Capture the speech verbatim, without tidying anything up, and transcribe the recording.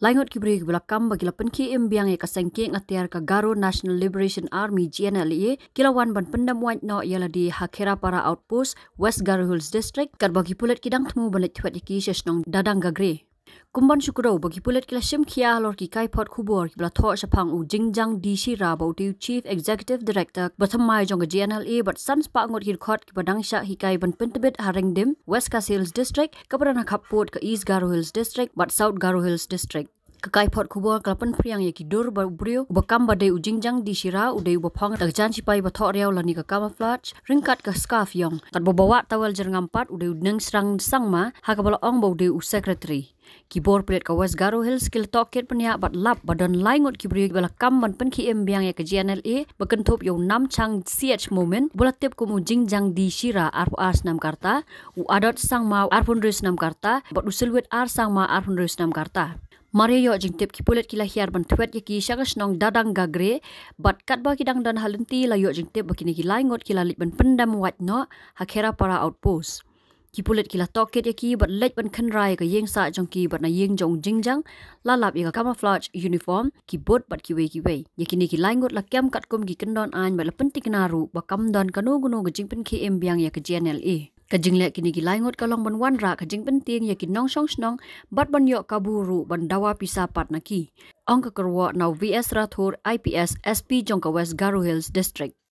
Laingot kibri belakam bagi lapan ki imbiang ya kasengking Atiar ka Garo National Liberation Army G N L A kilawan ban pendam white no yala di Hakera para outpost West Garo Hills District kat bagi pulet kidang temu balet tuat iki sesnong dadang gagre. Kumban syukurau bagi pulet kila sim kia lor ki kai pot kubur kibla tho sapang u jingjang di sira bau tiu Chief Executive Director batamai jong G N L A but sans pa ngot hirkot ki badang sya hikai ban pentebit harengdim West Kas Hills District kabarana kapot ka East Garo Hills District but South Garo Hills District. Kakai pot kubur kelapan priang ya kidur brio bakam badai ujingjang di sira udai bapang takjan sipai bathok riau lani ka camouflage ringkat ka scarf yong kat bawa tawal jerngampat udai neng serang sangma ha ka balong bau de u secretary kibor pelet ka West Garo Hills skill toket penya bat lap badan laingot kibri bala kam ban pen ki embiang ya ka G N L A bakentop yo nam chang C H moment bola tip ko mu jingjang di sira ar ars nam karta u adot sangma ar pundris nam karta bat usulwet ar sangma ar pundris nam karta. Mario jing tip ki pulet kila hiar ban tuet yaki syagas nong dadang gagre bat kat ba kidang dan halenti la yo jing tip bakini ki laingot kila lit ban pendam wat no Hakera para outpost ki pulet kila toket yaki bat let ban khanrai ka yeng sa jong ki bat na yeng jong jingjang lalap ya camouflage uniform ki bot bat ki we ki we yakini ki laingot la kem kat kum ki kendon an ba la pentik naru ba kam don kanu gunu ga jing pen ki embiang ya ka G N L A kajing lek kini ki laingot kalong ban wan ra kajing penting yakin nong song snong bat ban yok kaburu ban dawa pisa pat naki ong ka Kyrwoh now V S Rathor I P S S P jong ka West Garo Hills District.